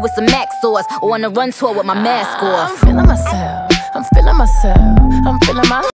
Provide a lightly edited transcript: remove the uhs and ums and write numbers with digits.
with some Mac stores, or on a run tour with my mask off. I'm feeling myself, I'm feeling myself, I'm feeling my